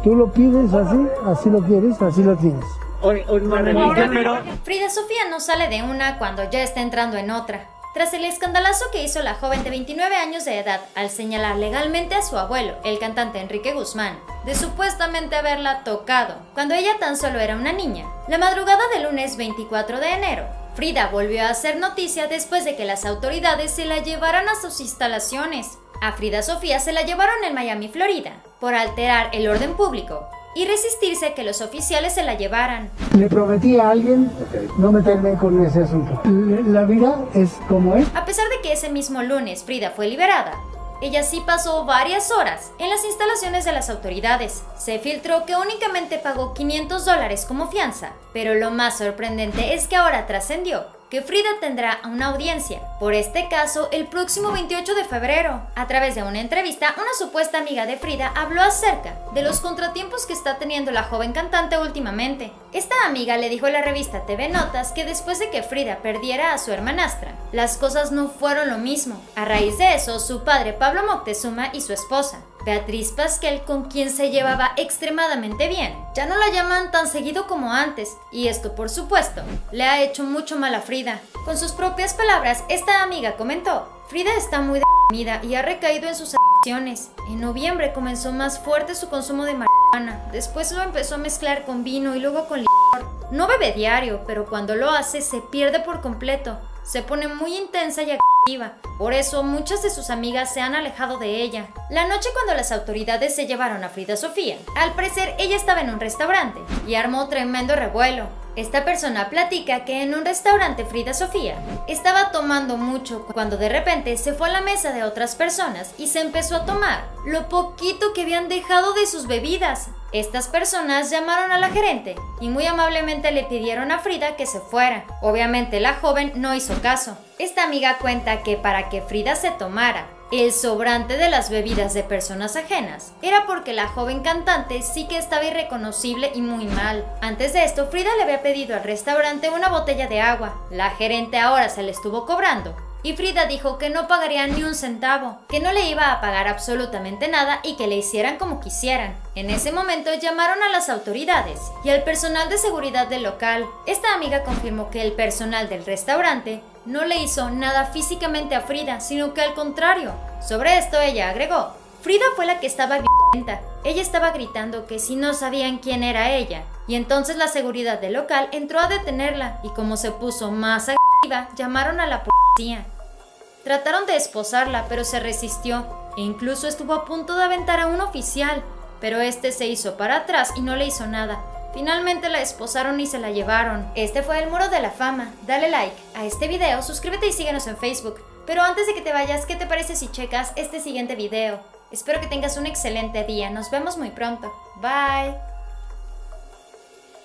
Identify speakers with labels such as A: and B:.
A: Tú lo pides así, así lo quieres, así lo tienes.
B: Frida Sofía no sale de una cuando ya está entrando en otra. Tras el escandalazo que hizo la joven de 29 años de edad al señalar legalmente a su abuelo, el cantante Enrique Guzmán, de supuestamente haberla tocado cuando ella tan solo era una niña, la madrugada del lunes 24 de enero, Frida volvió a hacer noticia después de que las autoridades se la llevaran a sus instalaciones. A Frida Sofía se la llevaron en Miami, Florida, por alterar el orden público y resistirse a que los oficiales se la llevaran.
A: Le prometí a alguien no meterme con ese asunto. La vida es como es.
B: A pesar de que ese mismo lunes Frida fue liberada, ella sí pasó varias horas en las instalaciones de las autoridades. Se filtró que únicamente pagó $500 como fianza, pero lo más sorprendente es que ahora trascendió que Frida tendrá una audiencia por este caso el próximo 28 de febrero. A través de una entrevista, una supuesta amiga de Frida habló acerca de los contratiempos que está teniendo la joven cantante últimamente. Esta amiga le dijo a la revista TV Notas que después de que Frida perdiera a su hermanastra, las cosas no fueron lo mismo. A raíz de eso, su padre Pablo Moctezuma y su esposa Beatriz Pasquel, con quien se llevaba extremadamente bien, ya no la llaman tan seguido como antes, y esto por supuesto le ha hecho mucho mal a Frida. Con sus propias palabras, esta amiga comentó: Frida está muy deprimida y ha recaído en sus adicciones. En noviembre comenzó más fuerte su consumo de marihuana, después lo empezó a mezclar con vino y luego con licor. No bebe diario, pero cuando lo hace se pierde por completo, se pone muy intensa y agresiva. Por eso muchas de sus amigas se han alejado de ella. La noche cuando las autoridades se llevaron a Frida Sofía, al parecer ella estaba en un restaurante y armó tremendo revuelo. Esta persona platica que en un restaurante Frida Sofía estaba tomando mucho cuando de repente se fue a la mesa de otras personas y se empezó a tomar lo poquito que habían dejado de sus bebidas. Estas personas llamaron a la gerente y muy amablemente le pidieron a Frida que se fuera. Obviamente la joven no hizo caso. Esta amiga cuenta que para que Frida se tomara el sobrante de las bebidas de personas ajenas era porque la joven cantante sí que estaba irreconocible y muy mal. Antes de esto, Frida le había pedido al restaurante una botella de agua. La gerente ahora se le estuvo cobrando y Frida dijo que no pagaría ni un centavo, que no le iba a pagar absolutamente nada y que le hicieran como quisieran. En ese momento llamaron a las autoridades y al personal de seguridad del local. Esta amiga confirmó que el personal del restaurante no le hizo nada físicamente a Frida, sino que al contrario. Sobre esto ella agregó: Frida fue la que estaba violenta. Ella estaba gritando que si no sabían quién era ella, y entonces la seguridad del local entró a detenerla y como se puso más agresiva, llamaron a la policía. Trataron de esposarla, pero se resistió e incluso estuvo a punto de aventar a un oficial, pero este se hizo para atrás y no le hizo nada. Finalmente la esposaron y se la llevaron. Este fue el Muro de la Fama. Dale like a este video, suscríbete y síguenos en Facebook. Pero antes de que te vayas, ¿qué te parece si checas este siguiente video? Espero que tengas un excelente día. Nos vemos muy pronto. Bye.